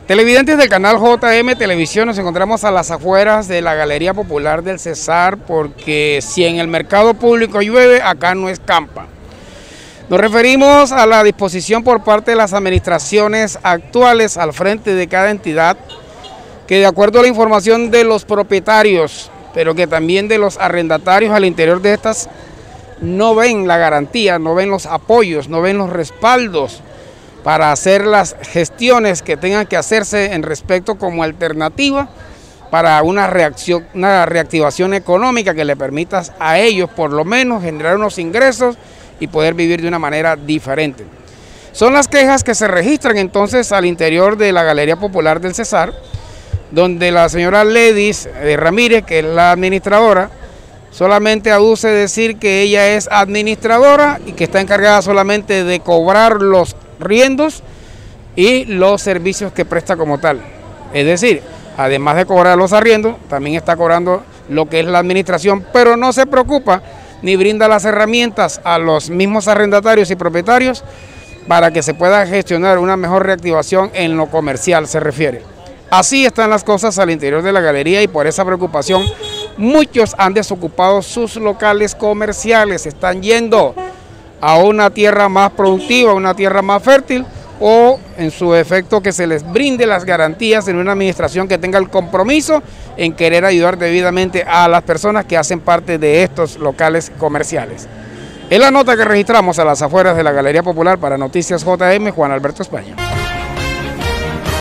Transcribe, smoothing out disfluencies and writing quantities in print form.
Televidentes del canal JM Televisión, nos encontramos a las afueras de la Galería Popular del Cesar, porque si en el mercado público llueve, acá no escampa. Nos referimos a la disposición por parte de las administraciones actuales al frente de cada entidad, que de acuerdo a la información de los propietarios, pero que también de los arrendatarios al interior de estas, no ven la garantía, no ven los apoyos, no ven los respaldos para hacer las gestiones que tengan que hacerse en respecto como alternativa para una reactivación económica que le permita a ellos por lo menos generar unos ingresos y poder vivir de una manera diferente. Son las quejas que se registran entonces al interior de la Galería Popular del Cesar, donde la señora Ledis Ramírez, que es la administradora, solamente aduce decir que ella es administradora y que está encargada solamente de cobrar los riendos y los servicios que presta como tal. Es decir, además de cobrar los arriendos, también está cobrando lo que es la administración, pero no se preocupa ni brinda las herramientas a los mismos arrendatarios y propietarios para que se pueda gestionar una mejor reactivación en lo comercial se refiere. Así están las cosas al interior de la galería y por esa preocupación muchos han desocupado sus locales comerciales, están yendo a una tierra más productiva, una tierra más fértil, o en su efecto que se les brinde las garantías en una administración que tenga el compromiso en querer ayudar debidamente a las personas que hacen parte de estos locales comerciales. Es la nota que registramos a las afueras de la Galería Popular para Noticias JM, Juan Alberto España.